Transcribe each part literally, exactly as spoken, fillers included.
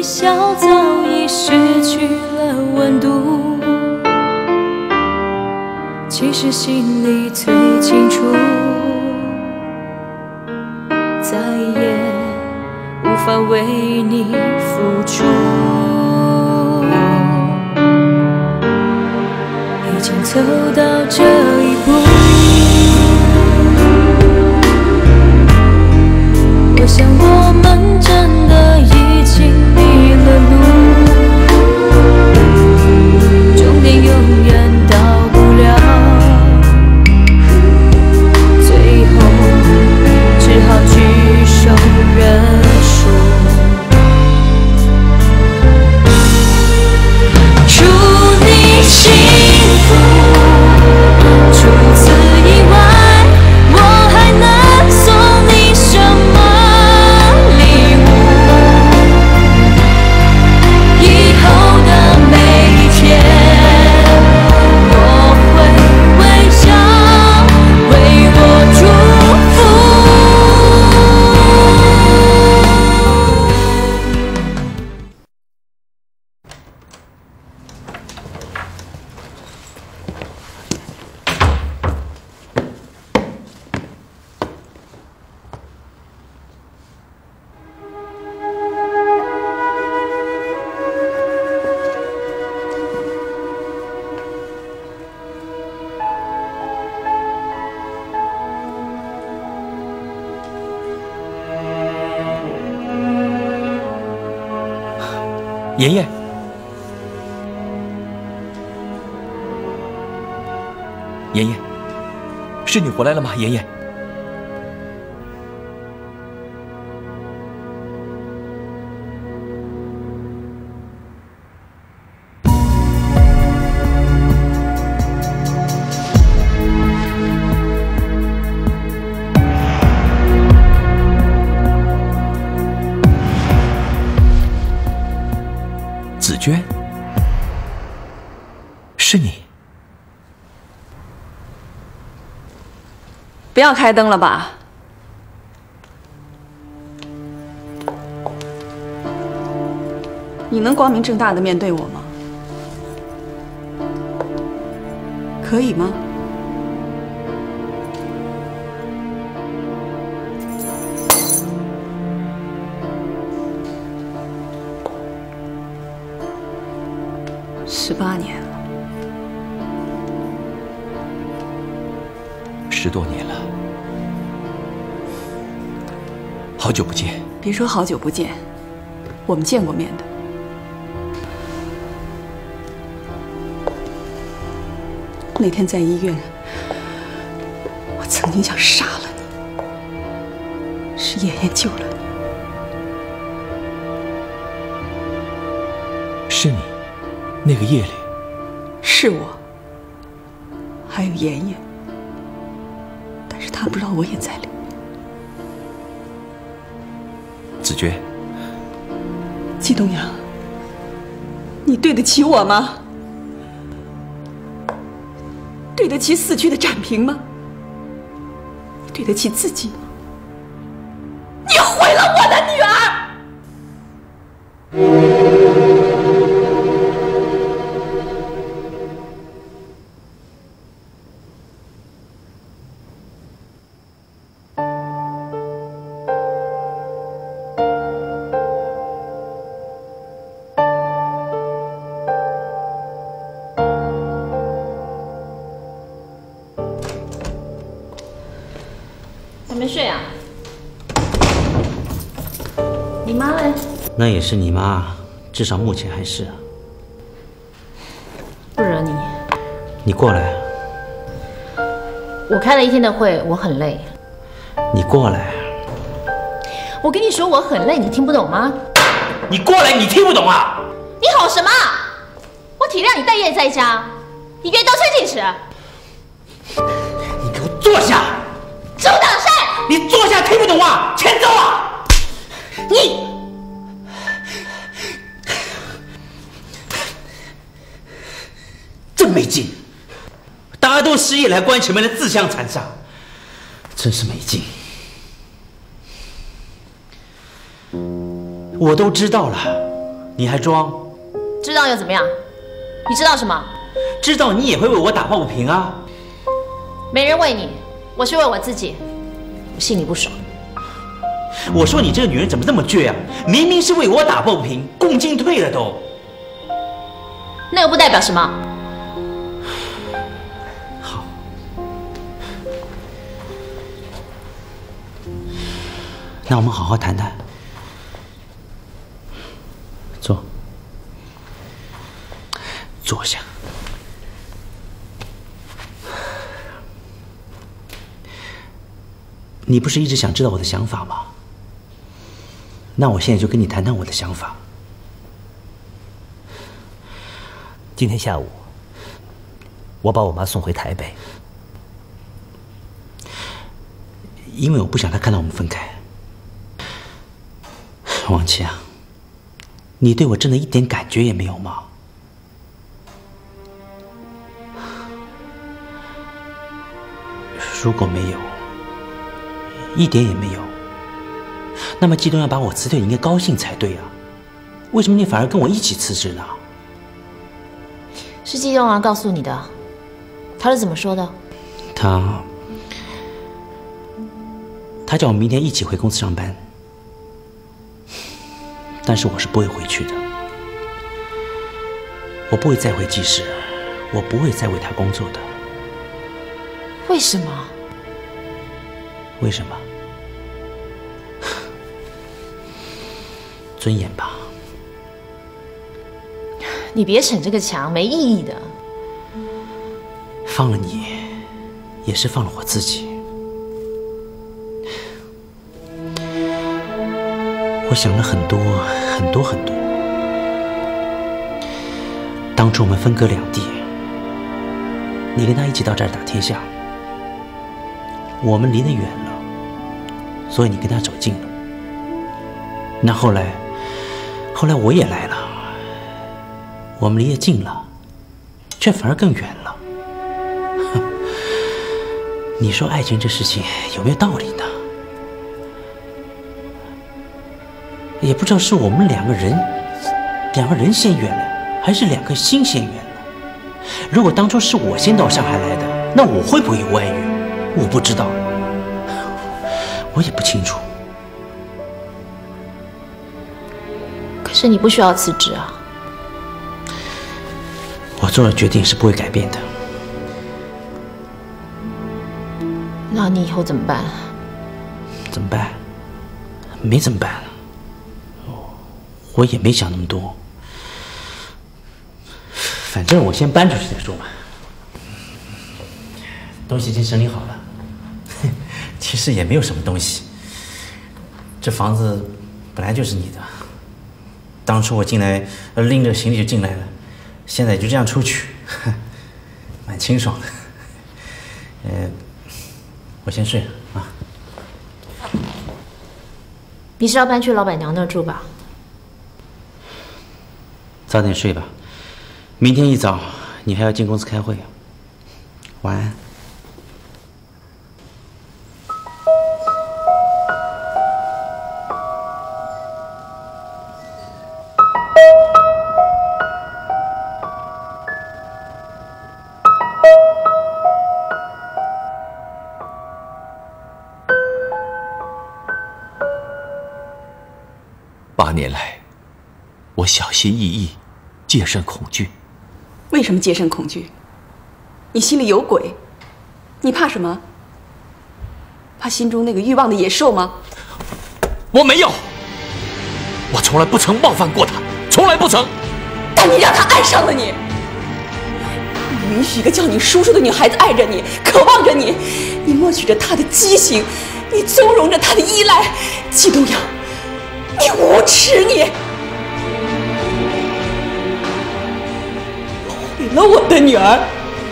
笑早已失去了温度，其实心里最清楚，再也无法为你付出，已经走到这一步。我想我们真的已经迷了路，终点永远到不了，最后只好举手认输。祝你幸福，除此以外我还能送你什么礼物？以后的每一天我会微笑为我祝福。 妍妍，妍妍，是你回来了吗？妍妍，紫娟，是你。 不要开灯了吧？你能光明正大的面对我吗？可以吗？十八年了， 十多年了，好久不见。 别说好久不见，我们见过面的。那天在医院，我曾经想杀了你，是妍妍救了你。 是你，那个夜里， 是我，还有妍妍，但是她不知道我也在里面。 紫娟， 季东阳，你对得起我吗？对得起死去的展平吗？你对得起自己吗？你毁了我的女儿！ 还没睡啊？你妈嘞？ 那也是你妈，至少目前还是。 不惹你。 你过来。 我开了一天的会，我很累。 你过来。 我跟你说我很累，你听不懂吗？ 你过来，你听不懂啊？ 你吼什么？我体谅你待业在家，你别得寸进尺。 你给我坐下！ 周挡善！ 你坐下，听不懂啊？欠揍啊！ 你。 真没劲！大家都失业了，还关前面的自相残杀，真是没劲。我都知道了， 你还装？ 知道又怎么样？你知道什么？ 知道你也会为我打抱不平啊！ 没人为你，我是为我自己。我心里不爽。 我说你这个女人怎么这么倔啊？明明是为我打抱不平，共进退了都。 那又不代表什么。 好，那我们好好谈谈。坐，坐下。你不是一直想知道我的想法吗？那我现在就跟你谈谈我的想法。 今天下午，我把我妈送回台北， 因为我不想她看到我们分开。王琦啊，你对我真的一点感觉也没有吗？如果没有，一点也没有，那么季东要把我辞退，你应该高兴才对啊！为什么你反而跟我一起辞职呢？ 是季东阳告诉你的，他是怎么说的？ 他他叫我明天一起回公司上班，但是我是不会回去的，我不会再回技师，我不会再为他工作的。 为什么？ 为什么？尊严吧。 你别逞这个强，没意义的。 放了你，也是放了我自己。我想了很多很多很多。当初我们分隔两地，你跟他一起到这儿打天下，我们离得远了，所以你跟他走近了。那后来，后来我也来了，我们离得近了，却反而更远了。你说爱情这事情有没有道理呢？也不知道是我们两个人，两个人先远了，还是两颗心先远了。如果当初是我先到上海来的，那我会不会有外遇？我不知道，我也不清楚。 可是你不需要辞职啊。 我做了决定是不会改变的。 那你以后怎么办？ 怎么办？没怎么办。我也没想那么多，反正我先搬出去再说吧。东西已经整理好了，其实也没有什么东西。这房子本来就是你的，当初我进来拎着行李就进来了，现在就这样出去，蛮清爽的。呃，我先睡了啊。 你是要搬去老板娘那儿住吧？ 早点睡吧，明天一早你还要进公司开会。晚安。 八年来，我小心翼翼，戒慎恐惧。 为什么戒慎恐惧？你心里有鬼？你怕什么？怕心中那个欲望的野兽吗？ 我没有，我从来不曾冒犯过他，从来不曾。 但你让他爱上了你，你允许一个叫你叔叔的女孩子爱着你，渴望着你，你默许着她的畸形，你纵容着她的依赖。季东阳，你无耻！你毁了我的女儿。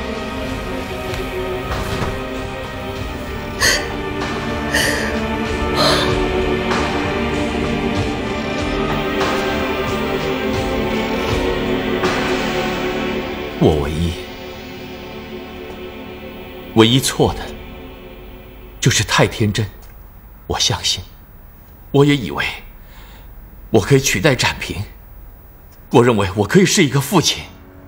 我唯一唯一错的就是太天真，我相信，我也以为我可以取代展平， 我认为我可以是一个父亲。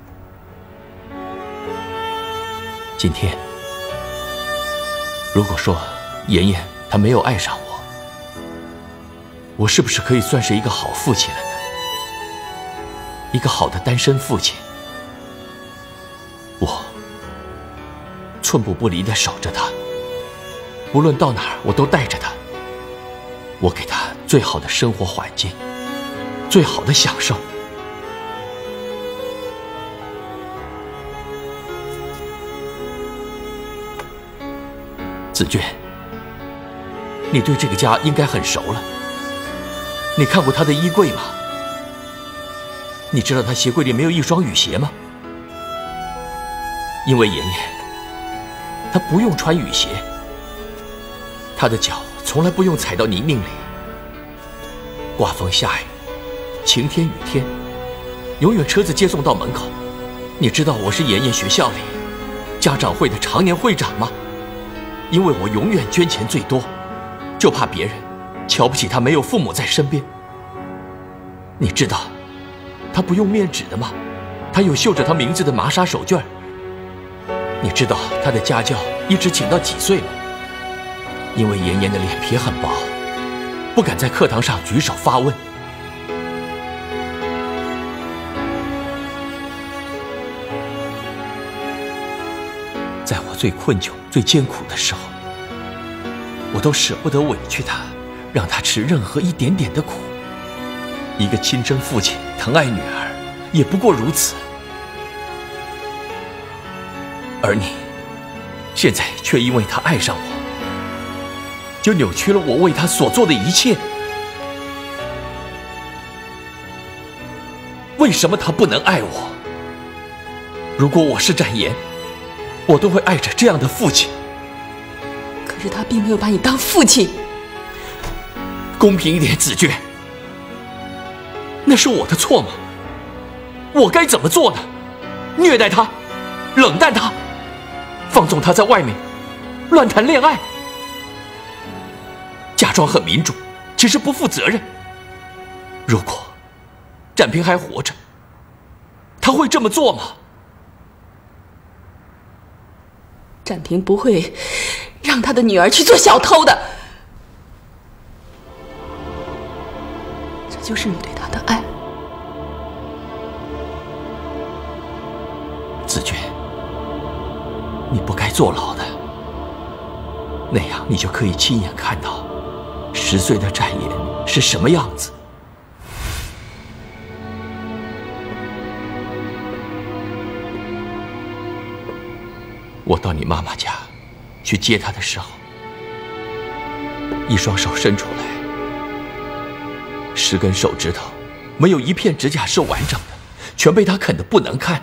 今天，如果说妍妍她没有爱上我，我是不是可以算是一个好父亲了呢？一个好的单身父亲。我寸步不离地守着她，无论到哪儿我都带着她。我给她最好的生活环境，最好的享受。子娟，你对这个家应该很熟了。你看过她的衣柜吗？你知道她鞋柜里没有一双雨鞋吗？因为妍妍，她不用穿雨鞋，她的脚从来不用踩到泥泞里。刮风下雨，晴天雨天，永远车子接送到门口。你知道我是妍妍学校里家长会的常年会长吗？因为我永远捐钱最多，就怕别人瞧不起她没有父母在身边。你知道她不用面纸的吗？她有绣着她名字的麻纱手绢。你知道她的家教一直请到几岁吗？因为妍妍的脸皮很薄，不敢在课堂上举手发问。在我最困窘、最艰苦的时候，我都舍不得委屈她，让她吃任何一点点的苦。一个亲生父亲疼爱女儿，也不过如此。而你，现在却因为她爱上我，就扭曲了我为她所做的一切。为什么她不能爱我？如果我是展颜，我都会爱着这样的父亲。 可是他并没有把你当父亲。 公平一点，子娟，那是我的错吗？我该怎么做呢？虐待他，冷淡他，放纵他在外面乱谈恋爱，假装很民主，其实不负责任。如果展平还活着，他会这么做吗？ 展平不会让他的女儿去做小偷的。这就是你对他的爱。 子娟，你不该坐牢的，那样你就可以亲眼看到十岁的展颜是什么样子。我到你妈妈家去接她的时候，一双手伸出来，十根手指头没有一片指甲是完整的，全被她啃得不能看。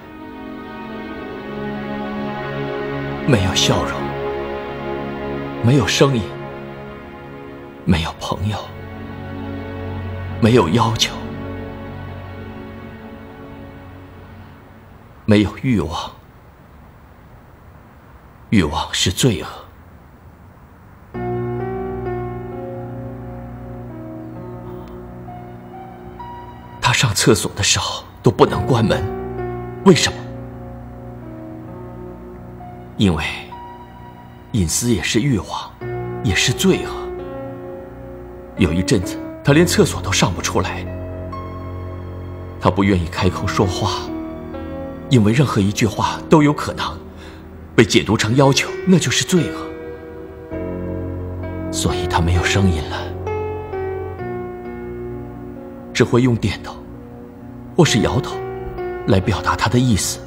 没有笑容，没有声音，没有朋友，没有要求，没有欲望。欲望是罪恶。他上厕所的时候都不能关门，为什么？因为隐私也是欲望，也是罪恶。有一阵子，他连厕所都上不出来。他不愿意开口说话，因为任何一句话都有可能被解读成要求，那就是罪恶。所以他没有声音了，只会用点头或是摇头来表达他的意思。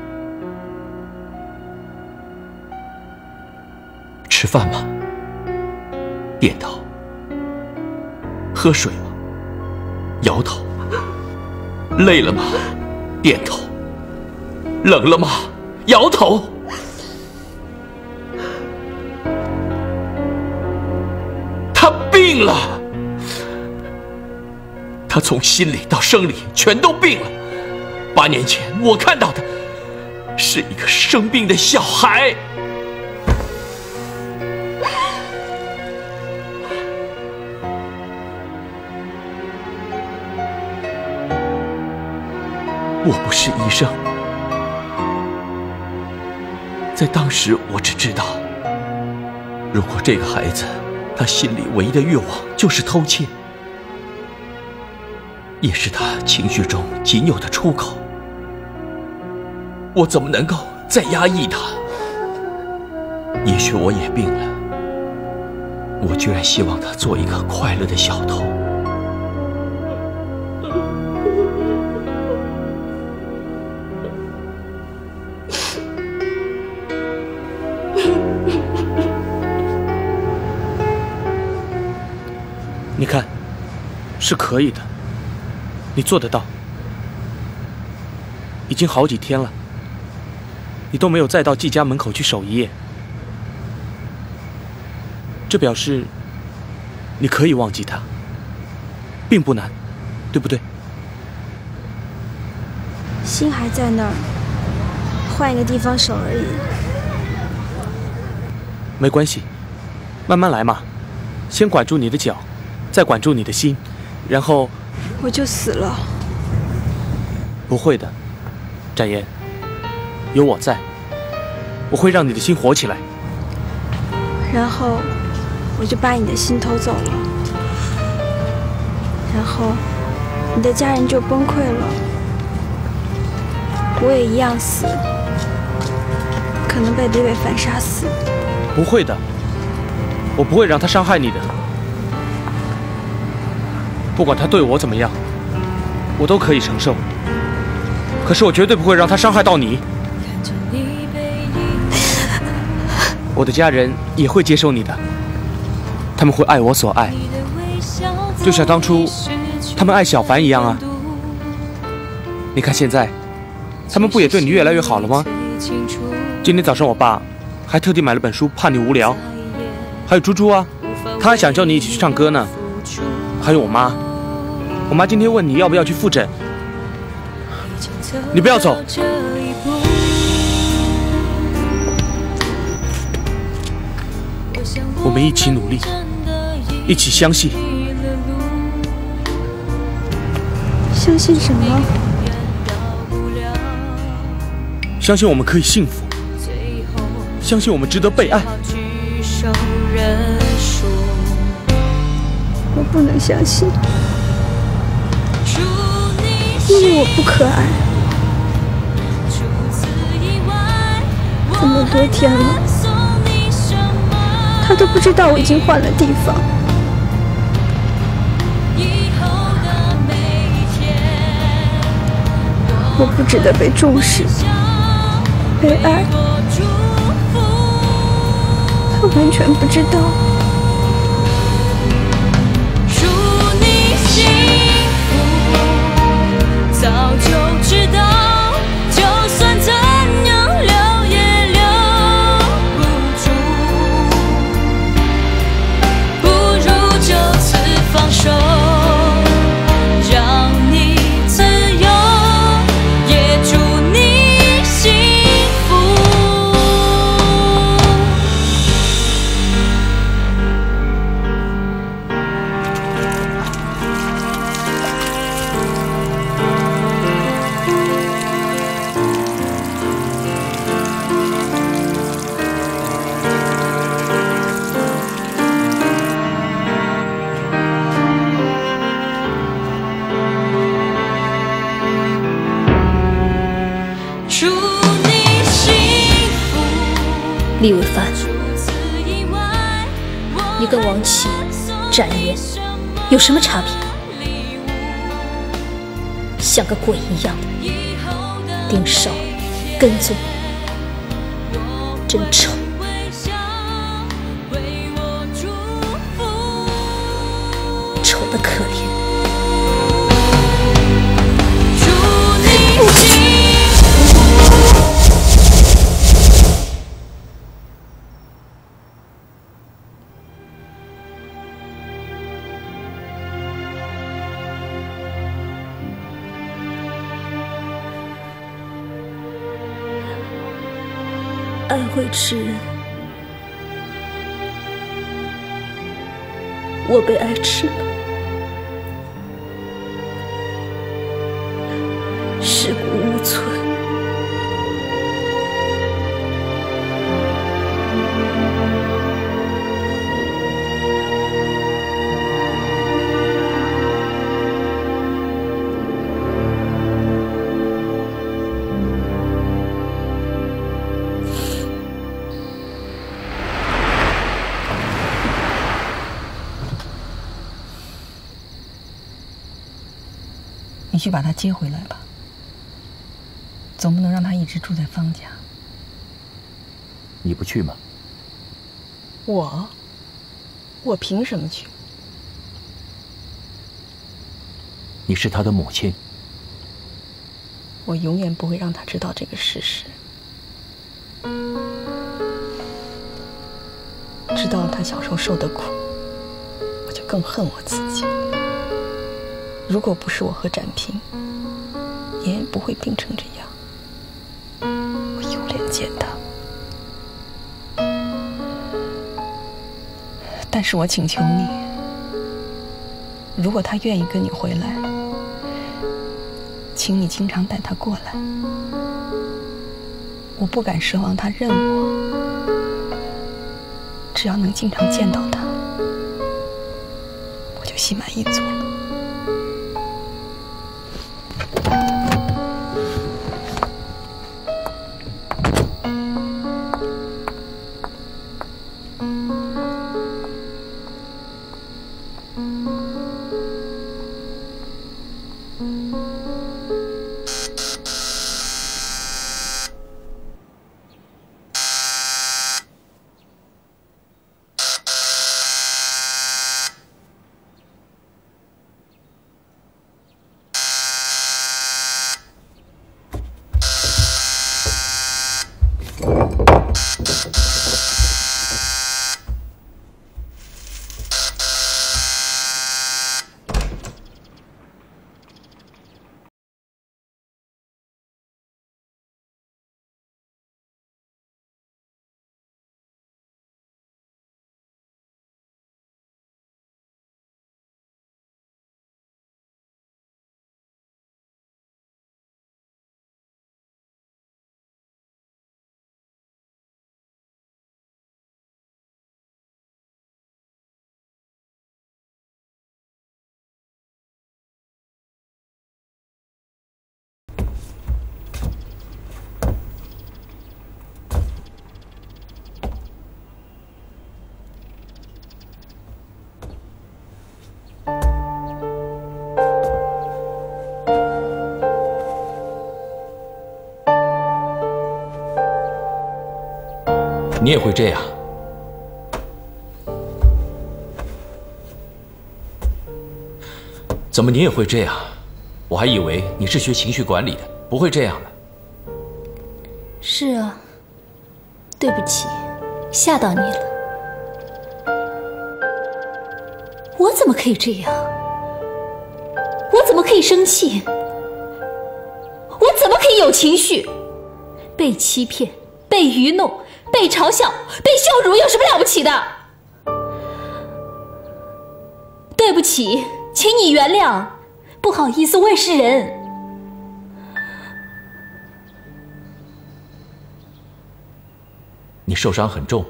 吃饭吗？点头。喝水吗？摇头。累了吗？点头。冷了吗？摇头。他病了，他从心理到生理全都病了。八年前我看到的是一个生病的小孩。 我不是医生，在当时我只知道，如果这个孩子他心里唯一的欲望就是偷窃，也是他情绪中仅有的出口，我怎么能够再压抑他？也许我也病了，我居然希望他做一个快乐的小偷。 你看，是可以的，你做得到。已经好几天了，你都没有再到季家门口去守一夜，这表示你可以忘记他，并不难，对不对？ 心还在那儿，换一个地方守而已。 没关系，慢慢来嘛，先管住你的脚，再管住你的心，然后我就死了。 不会的，展颜，有我在，我会让你的心活起来。 然后我就把你的心偷走了，然后你的家人就崩溃了，我也一样死，可能被李伟凡杀死。 不会的，我不会让他伤害你的。不管他对我怎么样，我都可以承受。可是我绝对不会让他伤害到你。我的家人也会接受你的，他们会爱我所爱，就像当初他们爱小凡一样啊。你看现在，他们不也对你越来越好了吗？今天早上我爸还特地买了本书，怕你无聊。还有猪猪啊，他还想叫你一起去唱歌呢。还有我妈，我妈今天问你要不要去复诊。你不要走，我们一起努力，一起相信。 相信什么？ 相信我们可以幸福，相信我们值得被爱。 我不能相信，因为我不可爱。这么多天了，他都不知道我已经换了地方。我不值得被重视，被爱。他完全不知道。 祝你幸福，早就知道，就算怎样留也留不住，不如就此放手，让你自由，也祝你幸福。祝你幸福。 李伟凡，你跟王琦、展颜有什么差别？像个鬼一样盯梢、跟踪，真丑。丑得可怜。 祝你幸爱会吃人，我被爱吃了。尸骨无你去把他接回来吧，总不能让他一直住在方家。 你不去吗？ 我，我凭什么去？ 你是他的母亲， 我永远不会让他知道这个事实。知道了他小时候受的苦，我就更恨我自己。如果不是我和展平，妍妍不会病成这样。我有脸见他。但是我请求你，如果他愿意跟你回来，请你经常带他过来。我不敢奢望他认我，只要能经常见到他，我就心满意足了。 你也会这样？怎么你也会这样？我还以为你是学情绪管理的，不会这样的。 是啊，对不起，吓到你了。我怎么可以这样？我怎么可以生气？我怎么可以有情绪？被欺骗，被愚弄，被嘲笑，被羞辱，有什么了不起的？对不起，请你原谅，不好意思，我也是人。 你受伤很重，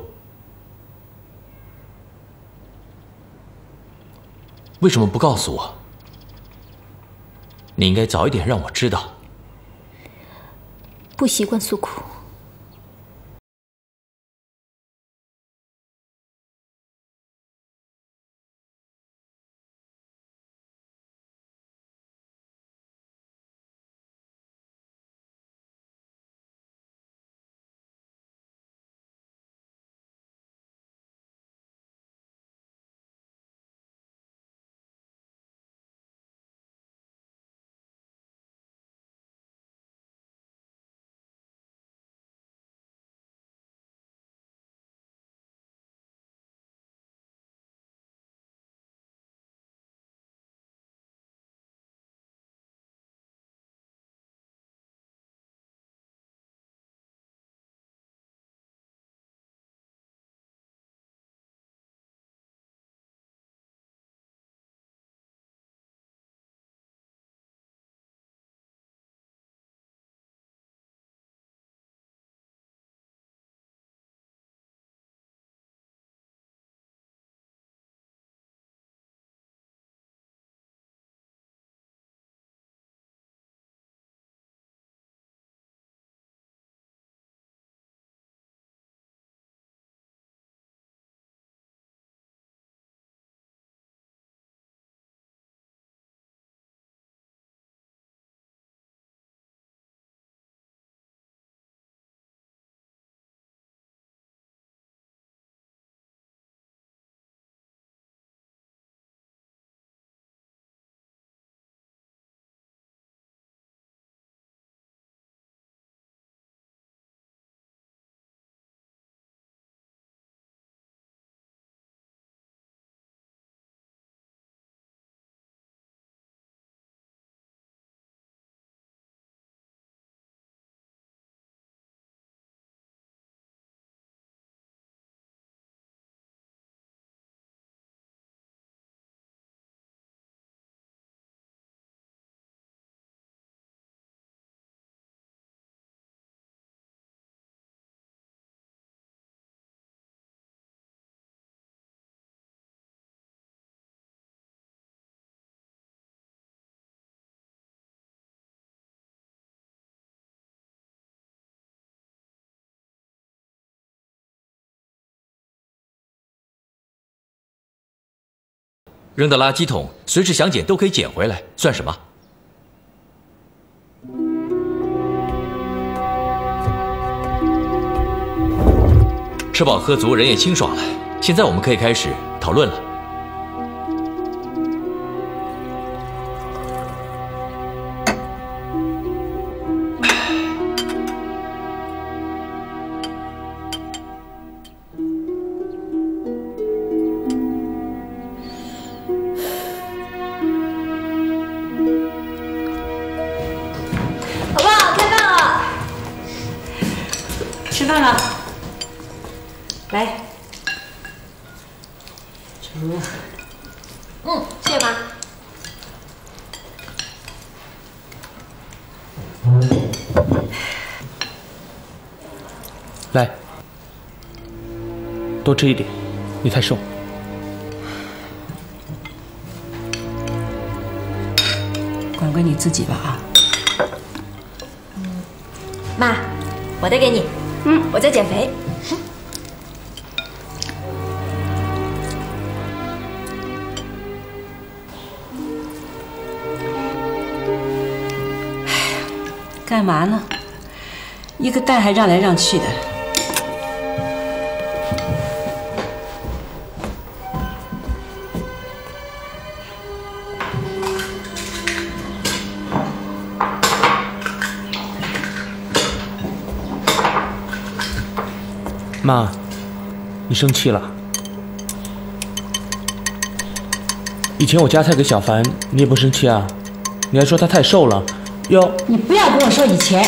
为什么不告诉我？你应该早一点让我知道。 不习惯诉苦。 扔到垃圾桶，随时想捡都可以捡回来，算什么？吃饱喝足，人也清爽了。现在我们可以开始讨论了。 好不好？开饭了，吃饭了。 来，嗯，谢谢妈。 来，多吃一点，你太瘦。 管管你自己吧啊。 妈，我带给你。嗯，我在减肥。 干嘛呢？一个蛋还让来让去的。 妈，你生气了？以前我夹菜给小凡，你也不生气啊？你还说他太瘦了。 哟， 你不要跟我说以前，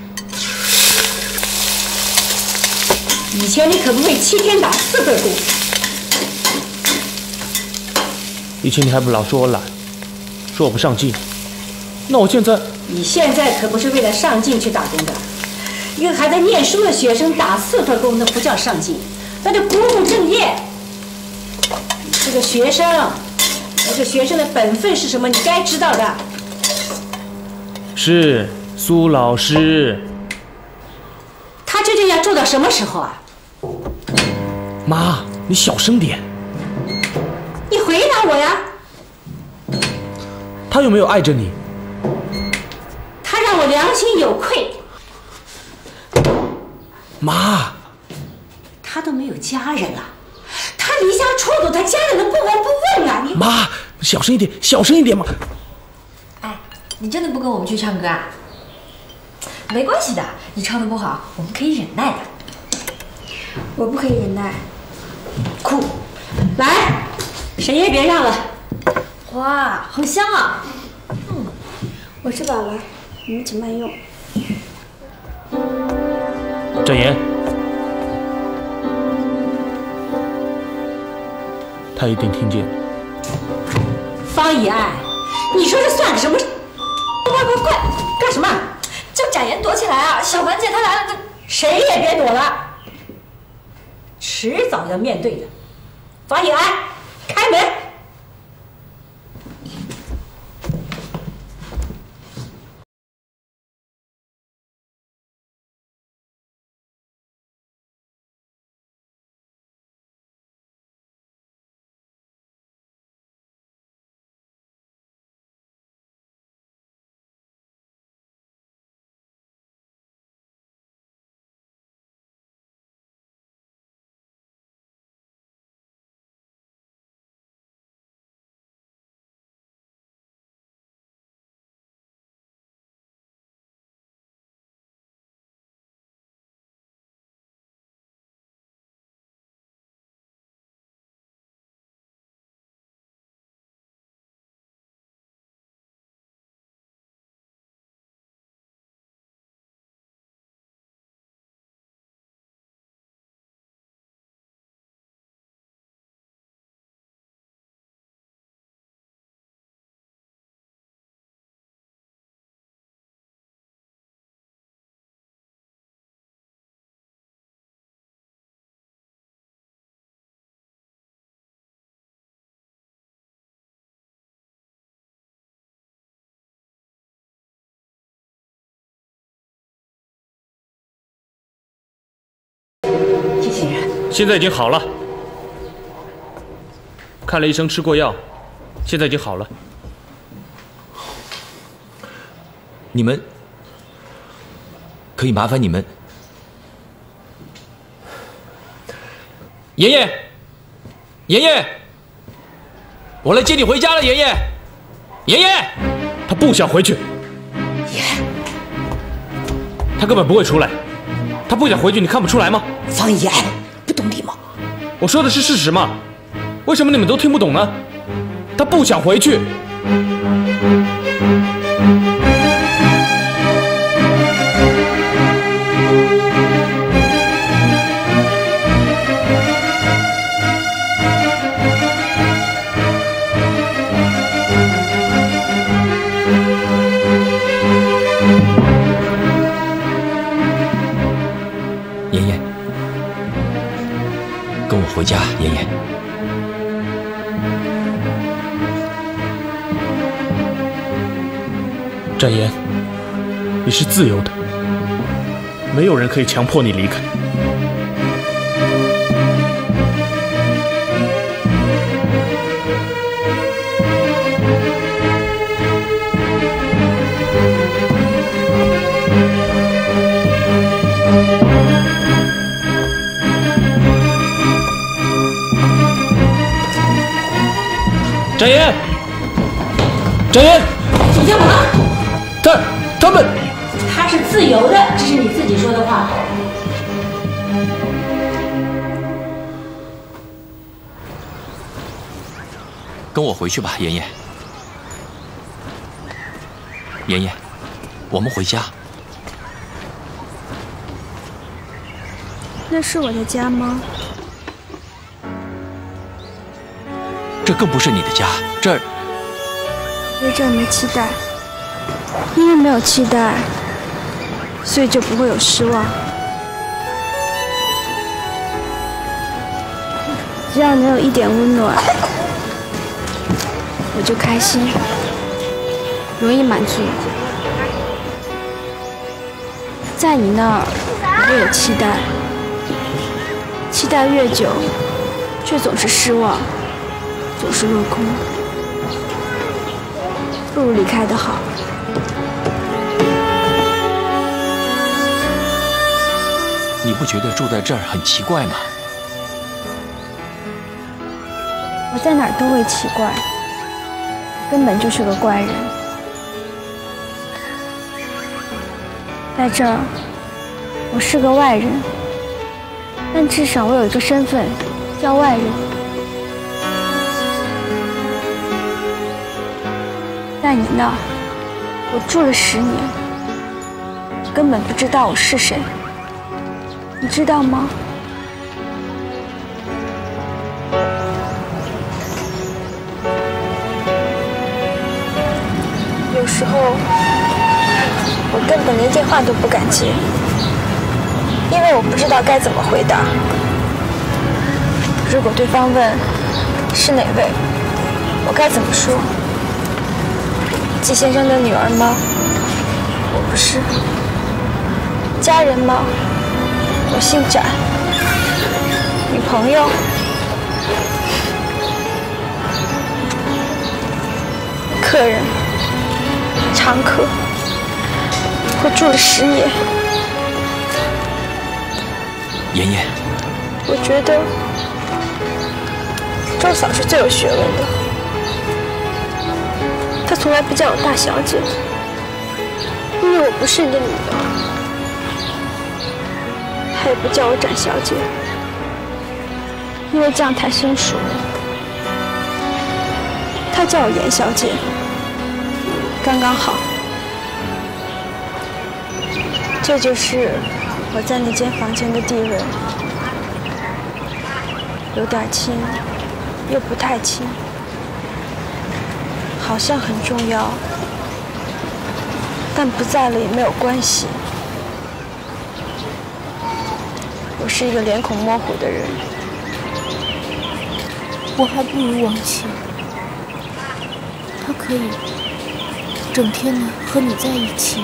以前你可不可以七天打四份工？ 以前你还不老说我懒，说我不上进，那我现在…… 你现在可不是为了上进去打工的，一个还在念书的学生打四份工，那不叫上进，那就不务正业。你是个学生，一个学生的本分是什么？你该知道的。 是苏老师， 他究竟要住到什么时候啊？ 妈，你小声点。 你回答我呀！ 他有没有爱着你？ 他让我良心有愧。 妈， 他都没有家人了，他离家出走，他家人都不闻不问啊！你妈，小声一点，小声一点嘛。 你真的不跟我们去唱歌啊？没关系的，你唱的不好，我们可以忍耐的。 我不可以忍耐。 哭，来，谁也别让了。 哇，好香啊！ 嗯，我吃饱了，你们请慢用。 展言，他一定听见了。 方以爱，你说这算个什么？ 快快快，干什么？叫展言躲起来啊！小凡姐她来了，这谁也别躲了，迟早要面对的。方以安，开门。 现在已经好了，看了医生，吃过药， 现在已经好了。 你们可以麻烦你们，妍妍，妍妍，我来接你回家了，妍妍，妍妍。 他不想回去。 爷， 他根本不会出来。他不想回去，你看不出来吗？ 方言，不懂礼貌。 我说的是事实嘛，为什么你们都听不懂呢？他不想回去。 妍妍，跟我回家，妍妍。 展颜，你是自由的，没有人可以强迫你离开。展颜，展颜， 你干嘛？ 他他们， 他是自由的，这是你自己说的话。 跟我回去吧，妍妍。妍妍，我们回家。 那是我的家吗？ 这更不是你的家，这儿。 对这儿没期待，因为没有期待，所以就不会有失望。只要能有一点温暖，我就开心，容易满足。在你那儿，我有期待，期待越久，却总是失望，总是落空。不如离开的好。 你不觉得住在这儿很奇怪吗？ 我在哪儿都会奇怪，根本就是个怪人。在这儿，我是个外人，但至少我有一个身份，叫外人。在你那儿，我住了十年，根本不知道我是谁，你知道吗？有时候，我根本连电话都不敢接，因为我不知道该怎么回答。如果对方问是哪位，我该怎么说？季先生的女儿吗？我不是。家人吗？我姓展。女朋友？客人？常客？我住了十年。 妍妍， 我觉得周嫂是最有学问的。她从来不叫我大小姐，因为我不是你的女儿。她也不叫我展小姐，因为这样太生疏了。她叫我严小姐，刚刚好。这就是我在那间房间的地位，有点轻，又不太轻。好像很重要，但不在了也没有关系。我是一个脸孔模糊的人， 我还不如王晴，他可以整天的和你在一起，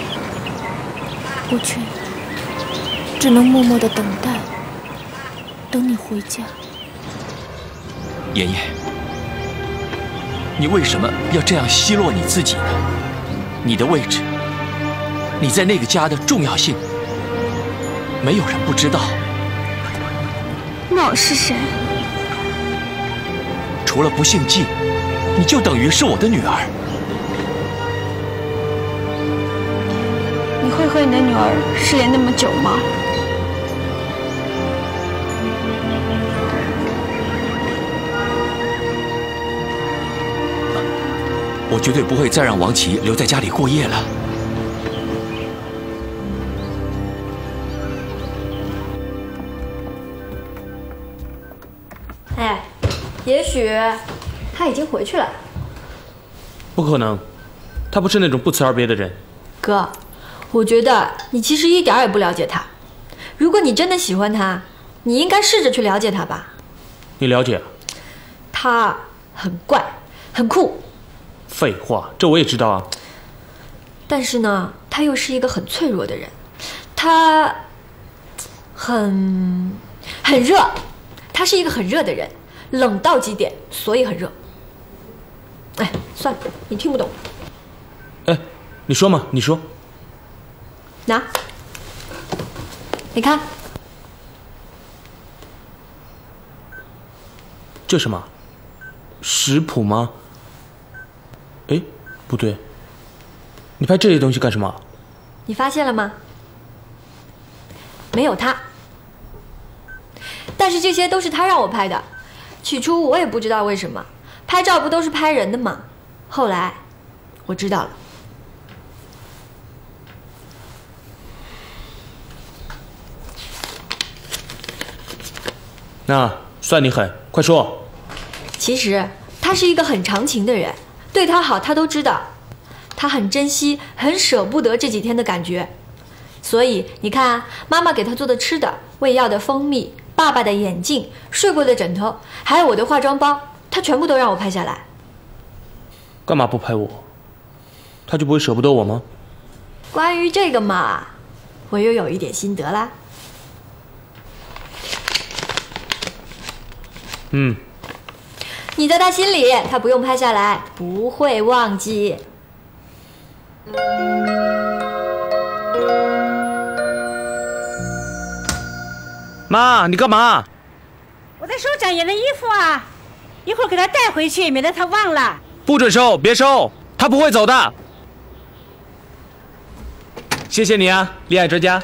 我却只能默默的等待，等你回家。 妍妍， 你为什么要这样奚落你自己呢？你的位置，你在那个家的重要性，没有人不知道。 那我是谁？ 除了不姓季，你就等于是我的女儿。 你会和你的女儿失联那么久吗？ 我绝对不会再让王琦留在家里过夜了。 哎，也许他已经回去了。 不可能，他不是那种不辞而别的人。 哥，我觉得你其实一点也不了解他。如果你真的喜欢他，你应该试着去了解他吧。 你了解？ 他很怪，很酷。 废话，这我也知道啊。 但是呢，他又是一个很脆弱的人，他很很热，他是一个很热的人，冷到极点，所以很热。哎，算了，你听不懂。 哎，你说嘛，你说。 拿，你看， 这什么？食谱吗？哎，不对，你拍这些东西干什么？ 你发现了吗？没有他，但是这些都是他让我拍的。起初我也不知道为什么，拍照不都是拍人的吗？后来我知道了。 那算你狠，快说。 其实他是一个很长情的人，对他好他都知道，他很珍惜，很舍不得这几天的感觉。所以你看，妈妈给他做的吃的，喂药的蜂蜜，爸爸的眼镜，睡过的枕头，还有我的化妆包，他全部都让我拍下来。 干嘛不拍我？他就不会舍不得我吗？ 关于这个嘛，我又有一点心得啦。 嗯， 你在他心里，他不用拍下来，不会忘记。 妈，你干嘛？ 我在收展颜的衣服啊，一会儿给他带回去，免得他忘了。 不准收，别收，他不会走的。谢谢你啊，恋爱专家。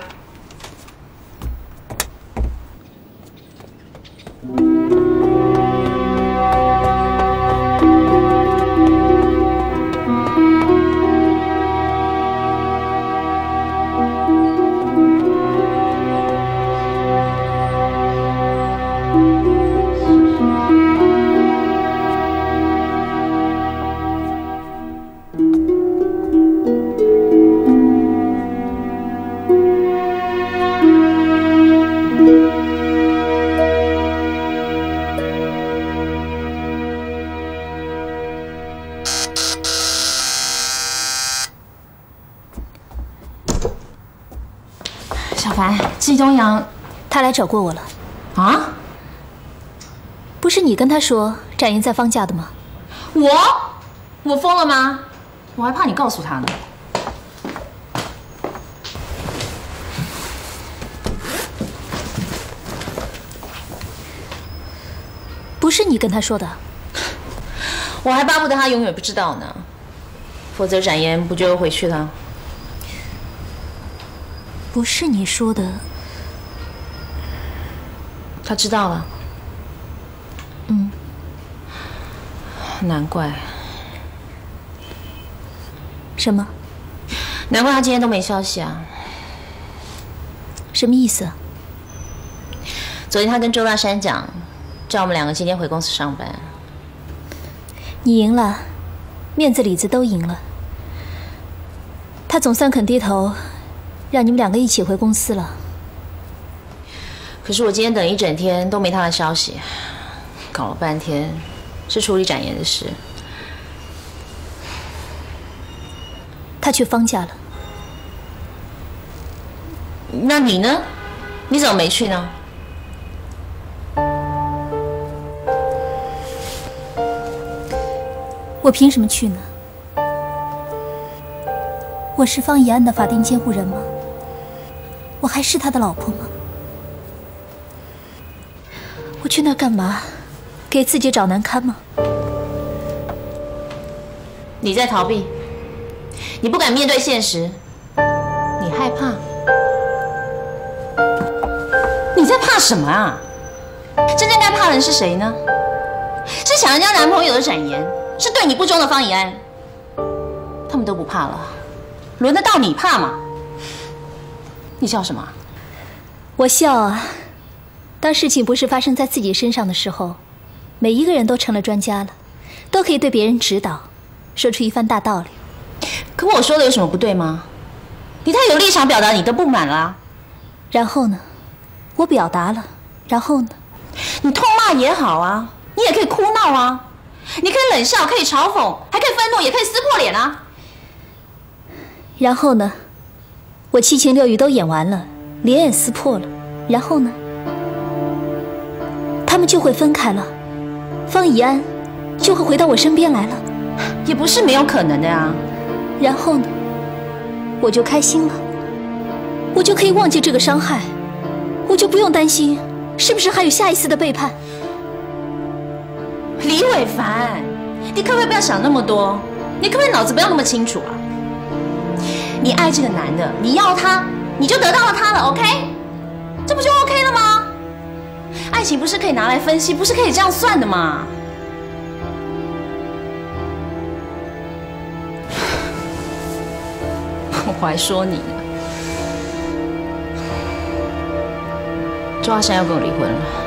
小凡，季东阳， 他来找过我了。 啊？ 不是你跟他说展颜在放假的吗？ 我？我疯了吗？我还怕你告诉他呢。 不是你跟他说的。 我还巴不得他永远不知道呢，否则展颜不就又回去了？ 不是你说的。 他知道了。 嗯。 难怪。 什么？ 难怪他今天都没消息啊。 什么意思？ 昨天他跟周大山讲，叫我们两个今天回公司上班。 你赢了，面子里子都赢了。他总算肯低头，让你们两个一起回公司了。 可是我今天等一整天都没他的消息，搞了半天是处理展颜的事。 他去方家了。 那你呢？你怎么没去呢？ 我凭什么去呢？我是方以安的法定监护人吗？我还是他的老婆吗？我去那儿干嘛？给自己找难堪吗？ 你在逃避，你不敢面对现实，你害怕。你在怕什么啊？真正该怕的人是谁呢？是抢人家男朋友的展颜，是对你不忠的方以安。他们都不怕了，轮得到你怕吗？你笑什么？ 我笑啊！当事情不是发生在自己身上的时候，每一个人都成了专家了，都可以对别人指导，说出一番大道理。 可我说的有什么不对吗？你太有立场表达你的不满了啊。 然后呢？我表达了，然后呢？ 你痛骂也好啊，你也可以哭闹啊，你可以冷笑，可以嘲讽，还可以愤怒，也可以撕破脸啊。 然后呢？我七情六欲都演完了，脸也撕破了，然后呢？他们就会分开了，方以安就会回到我身边来了， 也不是没有可能的呀。 然后呢？我就开心了，我就可以忘记这个伤害，我就不用担心是不是还有下一次的背叛。 李伟凡，你可不可以不要想那么多？你可不可以脑子不要那么清楚啊？你爱这个男的，你要他，你就得到了他了 ，OK？ 这不就 OK 了吗？爱情不是可以拿来分析，不是可以这样算的吗？我还说你呢，周阿山要跟我离婚了。